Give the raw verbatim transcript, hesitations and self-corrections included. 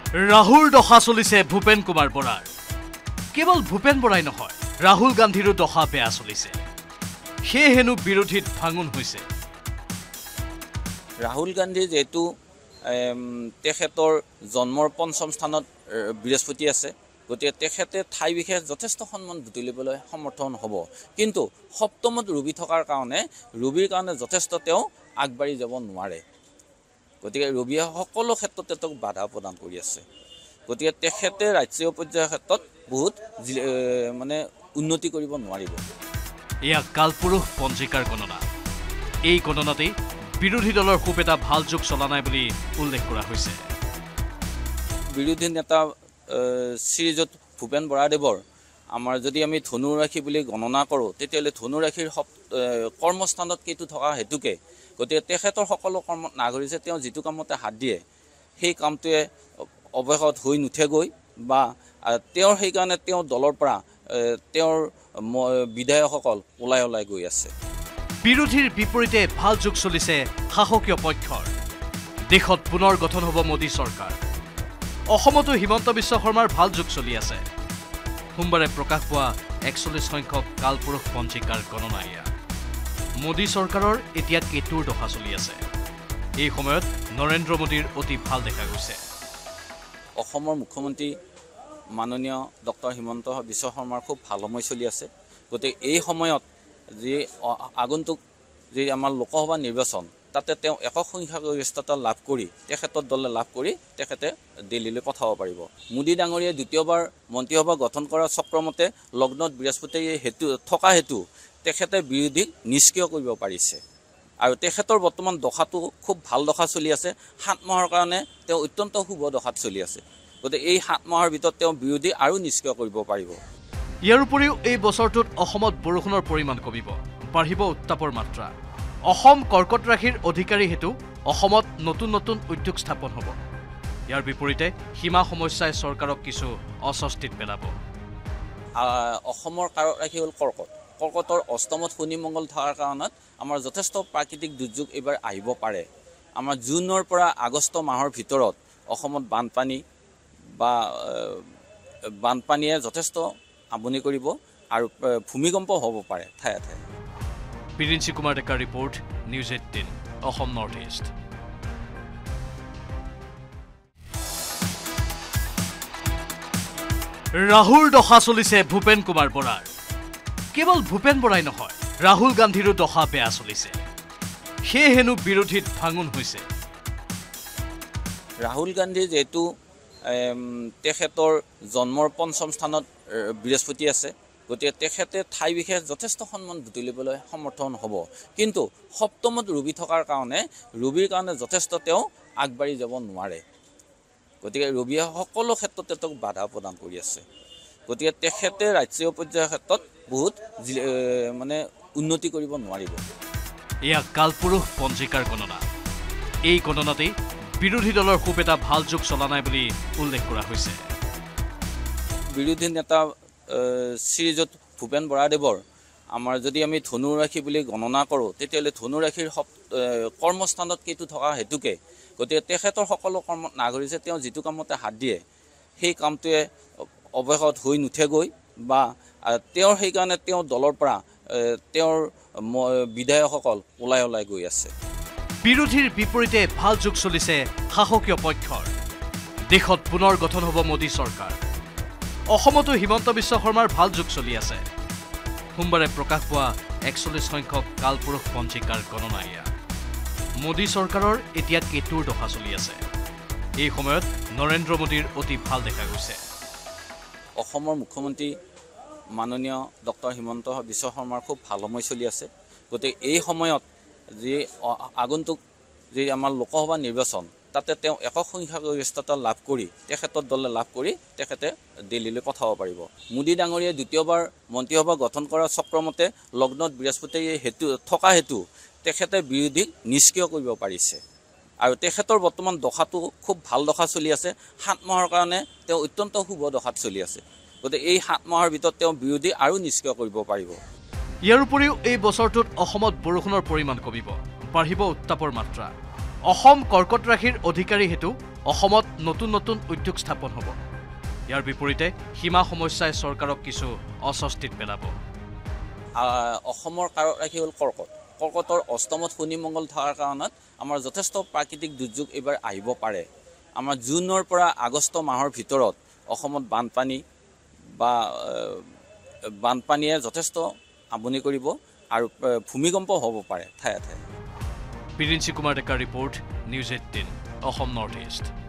ৰাহুল দহা চলিছে ভূপেন কুমাৰ বৰাৰ। কেৱল ভূপেন বৰাই নহয়, ৰাহুল গান্ধীৰো দহা বেয়া চলিছে। সেই হেনো বিৰোধীত ভাঙোন হৈছে। ৰাহুল গান্ধী যেহেতু তেখেতৰ জন্মৰ পঞ্চম স্থানত বৃহস্পতি আছে, গতিকে তেখেতে ঠাই বিশেষ যথেষ্ট সন্মান বুটলিবলৈ সমৰ্থন হ'ব। কিন্তু সপ্তমত ৰবি থকাৰ কাৰণে ৰবিৰ কাৰণে যথেষ্ট তেওঁ আগবাঢ়ি যাব নোৱাৰে। গতিকে ৰবিয়ে সকলো ক্ষেত্ৰতে তেওঁক বাধা প্ৰদান কৰি আছে। গতিকে তেখেতে ৰাষ্ট্ৰীয় পৰ্যায়ৰ ক্ষেত্ৰত বহুত মানে উন্নতি কৰিব নোৱাৰিব। এয়া কালপুৰুষ পঞ্জিকাৰ গণনা। এই গণনাতেই বিৰোধী দলৰ খুব এটা ভাল যোগ চলা নাই বুলি উল্লেখ কৰা হৈছে। বিৰোধী নেতা শ্ৰীযুত ভূপেন বৰাদেৱৰ আমাৰ যদি আমি ধনু ৰাশি বুলি গণনা কৰোঁ, তেতিয়াহ'লে ধনু ৰাশিৰ কৰ্মস্থানত কেইটো থকা হেতুকে গতিকে তেখেতৰ সকলো কৰ্মত নাগৰিছে। তেওঁ যিটো কামতে হাত দিয়ে সেই কামটোৱে অৱশেষত হৈ নুঠেগৈ, বা তেওঁৰ সেইকাৰণে তেওঁ দলৰ পৰা তেওঁৰ বিধায়কসকল ওলাই ওলাই গৈ আছে। বিৰোধীৰ বিপৰীতে ভাল যোগ চলিছে শাসকীয় পক্ষৰ। দেশত পুনৰ গঠন হ'ব মোদী চৰকাৰ। অসমতো হিমন্ত বিশ্ব শৰ্মাৰ ভাল যোগ চলি আছে। সোমবাৰে প্ৰকাশ পোৱা একচল্লিছ সংখ্যক কালপুৰুষ পঞ্জিকাৰ গণনা এয়া। মোদী চৰকাৰৰ এতিয়া কেতুৰ দশা চলি আছে। এই সময়ত নৰেন্দ্ৰ মোদীৰ অতি ভাল দেখা গৈছে। অসমৰ মুখ্যমন্ত্ৰী মাননীয় ডক্টৰ হিমন্ত বিশ্ব শৰ্মাৰ খুব ভাল সময় চলি আছে। গতিকে এই সময়ত যি আগন্তুক যি আমাৰ লোকসভা নিৰ্বাচন, তাতে তেওঁ একক সংখ্যাগৰিষ্ঠতা লাভ কৰি তেখেতৰ দলে লাভ কৰি তেখেতে দিল্লীলৈ পঠাব পাৰিব। মোদী ডাঙৰীয়াই দ্বিতীয়বাৰ মন্ত্ৰীসভা গঠন কৰাৰ চক্ৰমতে লগ্নত বৃহস্পতি হেতু থকা হেতু তেখেতে বিৰোধীক নিষ্ক্ৰিয় কৰিব পাৰিছে। আৰু তেখেতৰ বৰ্তমান দশাটো খুব ভাল দশা চলি আছে। সাত মাহৰ কাৰণে তেওঁ অত্যন্ত শুভ দশাত চলি আছে। গতিকে এই সাত মাহৰ ভিতৰত তেওঁ বিৰোধী আৰু নিষ্ক্ৰিয় কৰিব পাৰিব। ইয়াৰ উপৰিও এই বছৰটোত অসমত বৰষুণৰ পৰিমাণ কমিব, বাঢ়িব উত্তাপৰ মাত্ৰা। অসম কৰ্কট ৰাশিৰ অধিকাৰী হেতু অসমত নতুন নতুন উদ্যোগ স্থাপন হ'ব। ইয়াৰ বিপৰীতে সীমা সমস্যাই চৰকাৰক কিছু অস্বস্তিত পেলাব। অসমৰ কাৰক ৰাশি হ'ল কৰ্কট। কৰ্কটৰ অষ্টমত শনি মংগল থকাৰ কাৰণত আমাৰ যথেষ্ট প্ৰাকৃতিক দুৰ্যোগ এইবাৰ আহিব পাৰে। আমাৰ জুনৰ পৰা আগষ্ট মাহৰ ভিতৰত অসমত বানপানী বা বানপানীয়ে যথেষ্ট আমনি কৰিব আৰু ভূমিকম্প হ'ব পাৰে ঠায়ে ঠায়ে। বিৰিঞ্চি কুমাৰ ডেকাৰ report, news eighteen Assam north east. Rahul দহা চলিছে ভূপেন কুমাৰ বৰাৰ। কেৱল ভূপেন বৰাই নহয়, ৰাহুল গান্ধীৰো দহা বেয়া চলিছে। সেই হেনো বিৰোধীত ভাঙোন হৈছে। ৰাহুল গান্ধী যেহেতু তেখেতৰ জন্মৰ পঞ্চম স্থানত বৃহস্পতি আছে, গতিকে তেখেতে ঠাই বিশেষ যথেষ্ট সন্মান বুটলিবলৈ সমৰ্থন হ'ব। কিন্তু সপ্তমত ৰবি থকাৰ কাৰণে ৰবিৰ কাৰণে যথেষ্ট তেওঁ আগবাঢ়ি যাব নোৱাৰে। গতিকে ৰবিয়ে সকলো ক্ষেত্ৰতে তেওঁক বাধা প্ৰদান কৰি আছে। গতিকে তেখেতে ৰাষ্ট্ৰীয় পৰ্যায়ৰ ক্ষেত্ৰত বহুত মানে উন্নতি কৰিব নোৱাৰিব। এয়া কালপুৰুষ পঞ্জিকাৰ গণনা। এই গণনাতেই বিৰোধী দলৰ খুব এটা ভাল যোগ চলা নাই বুলি উল্লেখ কৰা হৈছে। বিৰোধী নেতা শ্ৰীযুত ভূপেন বৰাদেৱৰ আমাৰ যদি আমি ধনু ৰাশি বুলি গণনা কৰোঁ, তেতিয়াহ'লে ধনু ৰাশিৰ কৰ্মস্থানত কেইটো থকা হেতুকে গতিকে তেখেতৰ সকলো কৰ্মত নাগৰিছে। তেওঁ যিটো কামতে হাত দিয়ে সেই কামটোৱে অৱশেষত হৈ নুঠেগৈ, বা তেওঁৰ সেইকাৰণে তেওঁ দলৰ পৰা তেওঁৰ বিধায়কসকল ওলাই ওলাই গৈ আছে। বিৰোধীৰ বিপৰীতে ভাল যোগ চলিছে শাসকীয় পক্ষৰ। দেশত পুনৰ গঠন হ'ব মোদী চৰকাৰ। অসমতো হিমন্ত বিশ্ব শৰ্মাৰ ভাল যোগ চলি আছে। সোমবাৰে প্ৰকাশ পোৱা একচল্লিছ সংখ্যক কালপুৰুষ পঞ্জিকাৰ গণনা এয়া। মোদী চৰকাৰৰ এতিয়া কেতুৰ দশা চলি আছে। এই সময়ত নৰেন্দ্ৰ মোদীৰ অতি ভাল দেখা গৈছে। অসমৰ মুখ্যমন্ত্ৰী মাননীয় ডক্টৰ হিমন্ত বিশ্ব শৰ্মাৰ খুব ভাল সময় চলি আছে। গতিকে এই সময়ত যি আগন্তুক যি আমাৰ লোকসভা নিৰ্বাচন, তাতে তেওঁ একক সংখ্যাগৰিষ্ঠতা লাভ কৰি তেখেতৰ দলে লাভ কৰি তেখেতে দিল্লীলৈ পঠাব পাৰিব। মোদী ডাঙৰীয়াই দ্বিতীয়বাৰ মন্ত্ৰীসভা গঠন কৰাৰ চক্ৰমতে লগ্নত বৃহস্পতি হেতু থকা হেতু তেখেতে বিৰোধীক নিষ্ক্ৰিয় কৰিব পাৰিছে। আৰু তেখেতৰ বৰ্তমান দশাটো খুব ভাল দশা চলি আছে। সাত মাহৰ কাৰণে তেওঁ অত্যন্ত শুভ দশাত চলি আছে। গতিকে এই সাত মাহৰ ভিতৰত তেওঁ বিৰোধী আৰু নিষ্ক্ৰিয় কৰিব পাৰিব। ইয়াৰ উপৰিও এই বছৰটোত অসমত বৰষুণৰ পৰিমাণ কমিব, বাঢ়িব উত্তাপৰ মাত্ৰা। অসম কৰ্কট ৰাশিৰ অধিকাৰী হেতু অসমত নতুন নতুন উদ্যোগ স্থাপন হ'ব। ইয়াৰ বিপৰীতে সীমা সমস্যাই চৰকাৰক কিছু অস্বস্তিত পেলাব। অসমৰ কাৰত ৰাখি হ'ল কৰ্কট কৰ্কটৰ অষ্টমত শনি মংগল থকাৰ কাৰণত আমাৰ যথেষ্ট প্ৰাকৃতিক দুৰ্যোগ এইবাৰ আহিব পাৰে। আমাৰ জুনৰ পৰা আগষ্ট মাহৰ ভিতৰত অসমত বানপানী বা বানপানীয়ে যথেষ্ট আমনি কৰিব আৰু ভূমিকম্প হ'ব পাৰে ঠায়ে ঠায়ে। বিৰিঞ্চি কুমাৰ ডেকাৰ report, news eighteen, Assam north east.